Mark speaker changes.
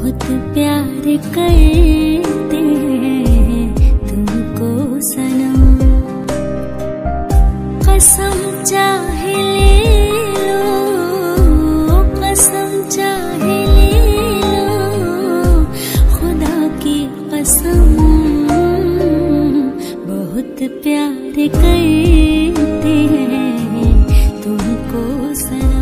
Speaker 1: बहुत प्यार करते हैं तुमको सनम। कसम चाहे ले लो, कसम चाहे ले लो, खुदा की कसम बहुत प्यार करते हैं तुमको सनम।